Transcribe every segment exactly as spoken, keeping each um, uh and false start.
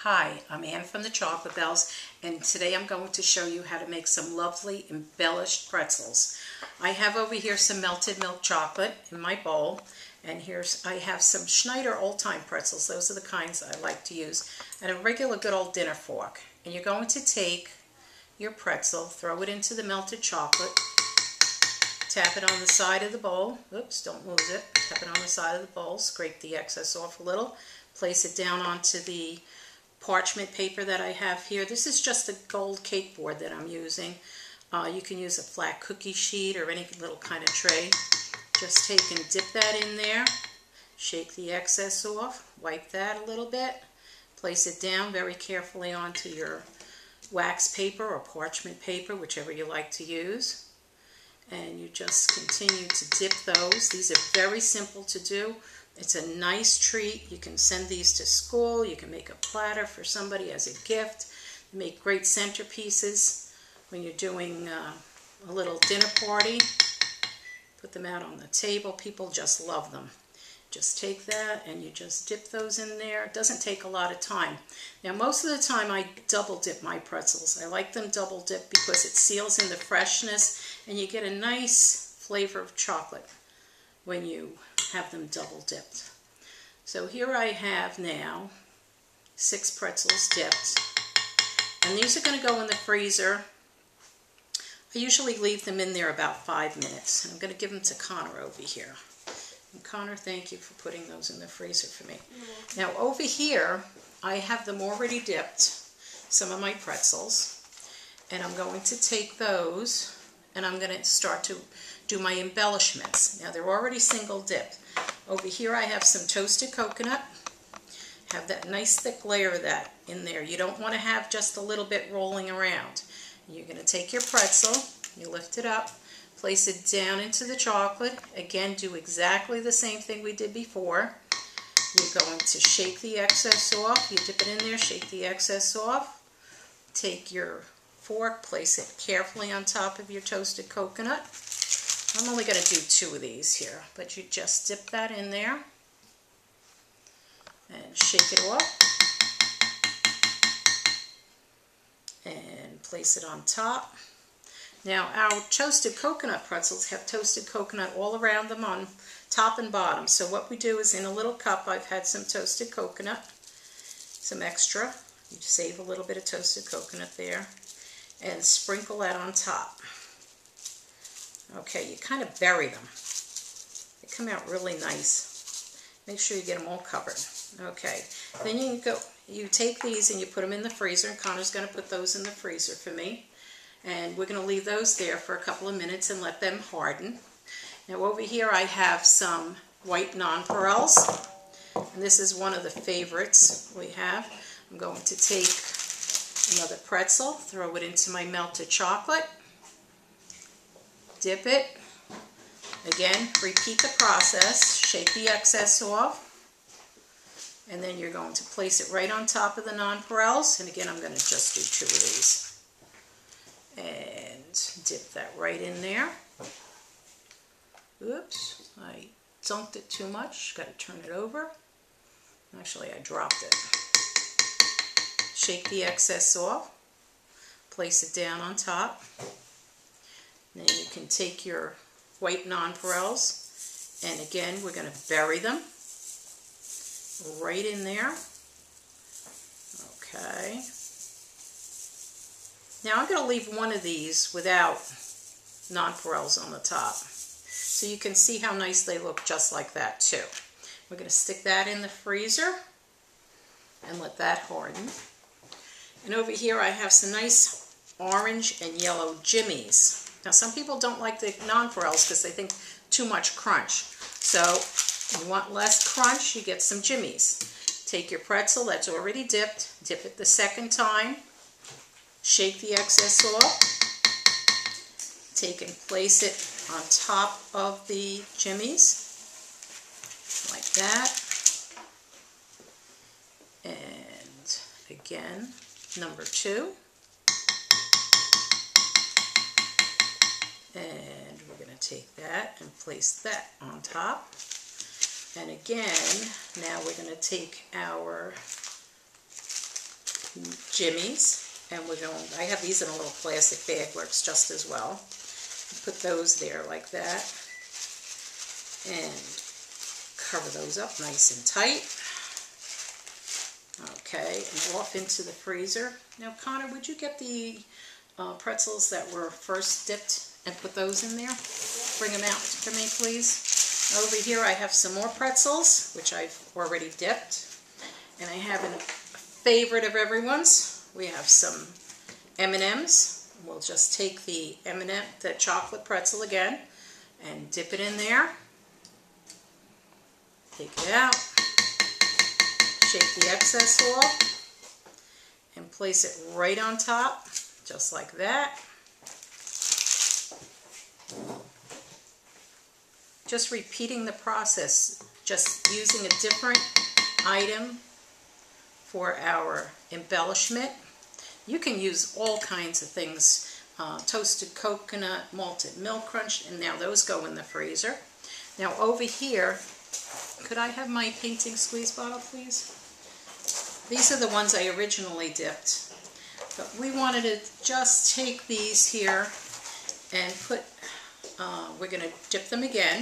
Hi, I'm Ann from the Chocolate Bells, and today I'm going to show you how to make some lovely embellished pretzels. I have over here some melted milk chocolate in my bowl, and here's I have some Schneider old-time pretzels. Those are the kinds I like to use, and a regular good old dinner fork. And you're going to take your pretzel, throw it into the melted chocolate, tap it on the side of the bowl. Oops, don't lose it. Tap it on the side of the bowl, scrape the excess off a little, place it down onto the parchment paper that I have here. This is just a gold cake board that I'm using. Uh, you can use a flat cookie sheet or any little kind of tray. Just take and dip that in there, shake the excess off, wipe that a little bit, place it down very carefully onto your wax paper or parchment paper, whichever you like to use. And you just continue to dip those. These are very simple to do. It's a nice treat. You can send these to school. You can make a platter for somebody as a gift. They make great centerpieces when you're doing uh, a little dinner party. Put them out on the table. People just love them. Just take that and you just dip those in there. It doesn't take a lot of time. Now, most of the time I double dip my pretzels. I like them double dipped because it seals in the freshness and you get a nice flavor of chocolate when you have them double dipped. So here I have now six pretzels dipped, and these are going to go in the freezer. I usually leave them in there about five minutes. And I'm going to give them to Connor over here. And Connor, thank you for putting those in the freezer for me. Now over here I have them already dipped, some of my pretzels, and I'm going to take those and I'm going to start to do my embellishments. Now they're already single dipped. Over here I have some toasted coconut. Have that nice thick layer of that in there. You don't want to have just a little bit rolling around. You're going to take your pretzel, you lift it up, place it down into the chocolate. Again, do exactly the same thing we did before. You're going to shake the excess off. You dip it in there, shake the excess off. Take your fork, place it carefully on top of your toasted coconut. I'm only going to do two of these here, but you just dip that in there and shake it off and place it on top. Now our toasted coconut pretzels have toasted coconut all around them on top and bottom. So what we do is in a little cup I've had some toasted coconut, some extra. You save a little bit of toasted coconut there and sprinkle that on top. Okay, you kind of bury them. They come out really nice. Make sure you get them all covered. Okay, then you go. You take these and you put them in the freezer, and Connor's going to put those in the freezer for me. And we're going to leave those there for a couple of minutes and let them harden. Now over here I have some white nonpareils, and this is one of the favorites we have. I'm going to take another pretzel, throw it into my melted chocolate, dip it. Again, repeat the process. Shake the excess off. And then you're going to place it right on top of the nonpareils. And again, I'm going to just do two of these. And dip that right in there. Oops, I dunked it too much. Got to turn it over. Actually, I dropped it. Shake the excess off. Place it down on top. Then you can take your white nonpareils, and again, we're going to bury them right in there. Okay. Now I'm going to leave one of these without nonpareils on the top, so you can see how nice they look just like that too. We're going to stick that in the freezer and let that harden. And over here I have some nice orange and yellow jimmies. Now some people don't like the nonpareils because they think too much crunch. So you want less crunch, you get some jimmies. Take your pretzel that's already dipped, dip it the second time, shake the excess off, take and place it on top of the jimmies, like that. And again, number two. And we're going to take that and place that on top. And again, now we're going to take our jimmies. And we're going, I have these in a little plastic bag, works just as well. Put those there like that. And cover those up nice and tight. Okay, and off into the freezer. Now, Connor, would you get the uh, pretzels that were first dipped and put those in there? Bring them out for me, please. Over here I have some more pretzels, which I've already dipped. And I have a favorite of everyone's. We have some M and M's. We'll just take the M and M, the chocolate pretzel again, and dip it in there. Take it out. Shake the excess off. And place it right on top, just like that. Just repeating the process, just using a different item for our embellishment. You can use all kinds of things, uh, toasted coconut, malted milk crunch, and now those go in the freezer. Now over here, could I have my painting squeeze bottle, please? These are the ones I originally dipped, but we wanted to just take these here and put, uh, we're going to dip them again,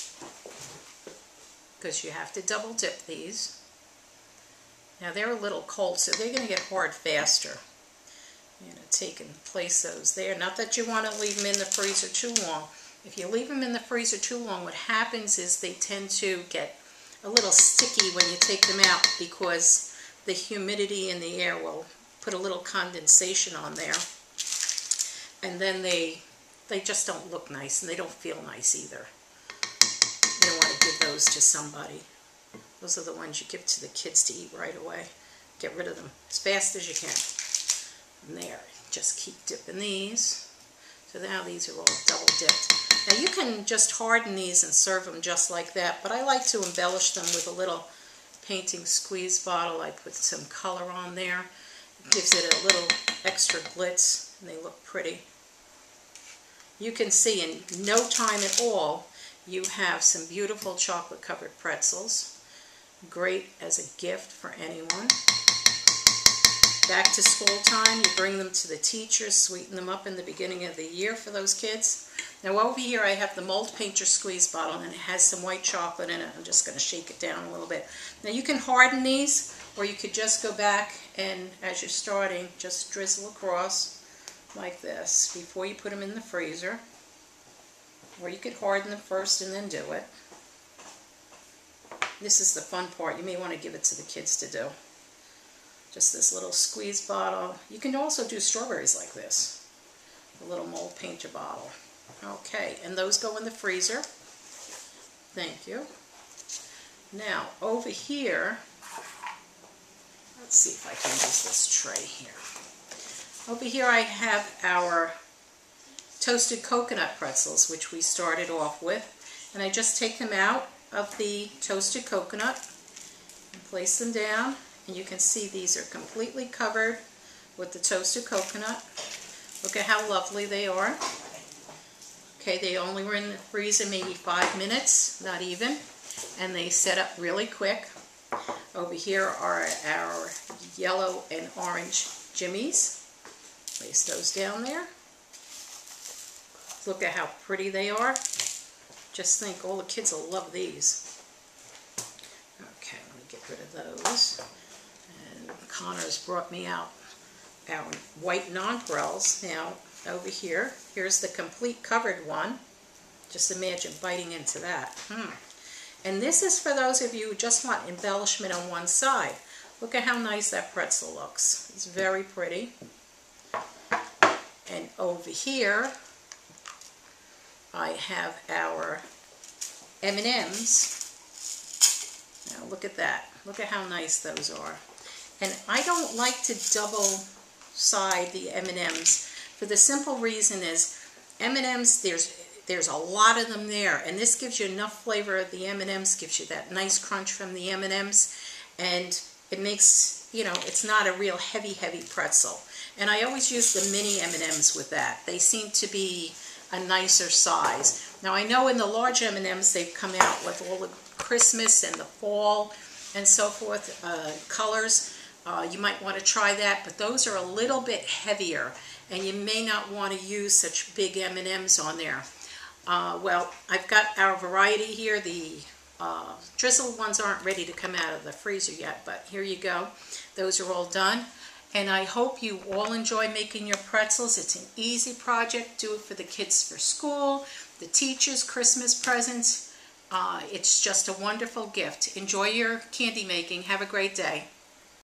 because you have to double dip these. Now they're a little cold, so they're going to get hard faster. You're going to take and place those there. Not that you want to leave them in the freezer too long. If you leave them in the freezer too long, what happens is they tend to get a little sticky when you take them out, because the humidity in the air will put a little condensation on there. And then they, they just don't look nice, and they don't feel nice either. You don't want to give those to somebody. Those are the ones you give to the kids to eat right away. Get rid of them as fast as you can. And there, just keep dipping these. So now these are all double dipped. Now you can just harden these and serve them just like that, but I like to embellish them with a little painting squeeze bottle. I put some color on there. It gives it a little extra glitz, and they look pretty. You can see in no time at all, you have some beautiful chocolate covered pretzels. Great as a gift for anyone. Back to school time, you bring them to the teachers, sweeten them up in the beginning of the year for those kids. Now over here I have the mold painter squeeze bottle, and it has some white chocolate in it. I'm just going to shake it down a little bit. Now you can harden these, or you could just go back and, as you're starting, just drizzle across like this before you put them in the freezer. Or you could harden them first and then do it. This is the fun part. You may want to give it to the kids to do. Just this little squeeze bottle. You can also do strawberries like this. A little mold painter bottle. Okay, and those go in the freezer. Thank you. Now, over here, let's see if I can use this tray here. Over here I have our toasted coconut pretzels, which we started off with. And I just take them out of the toasted coconut and place them down. And you can see these are completely covered with the toasted coconut. Look at how lovely they are. Okay, they only were in the freezer maybe five minutes, not even. And they set up really quick. Over here are our yellow and orange jimmies. Place those down there. Look at how pretty they are. Just think, all the kids will love these. Okay, let me get rid of those. And Connor's brought me out our white nonpareils. Now, over here, here's the complete covered one. Just imagine biting into that. Hmm. And this is for those of you who just want embellishment on one side. Look at how nice that pretzel looks. It's very pretty. And over here, I have our M and M's. Now look at that. Look at how nice those are. And I don't like to double side the M and M's for the simple reason is M and M's, there's there's a lot of them there, and this gives you enough flavor of the M and M's, gives you that nice crunch from the M and M's, and it makes, you know, it's not a real heavy, heavy pretzel. And I always use the mini M and M's with that. They seem to be a nicer size. Now I know in the large M and M's they've come out with all the Christmas and the fall and so forth uh, colors, Uh, you might want to try that, but those are a little bit heavier, and you may not want to use such big M and M's on there. Uh, well, I've got our variety here. The uh, drizzled ones aren't ready to come out of the freezer yet, but here you go. Those are all done. And I hope you all enjoy making your pretzels. It's an easy project. Do it for the kids for school, the teachers, Christmas presents. Uh, it's just a wonderful gift. Enjoy your candy making. Have a great day.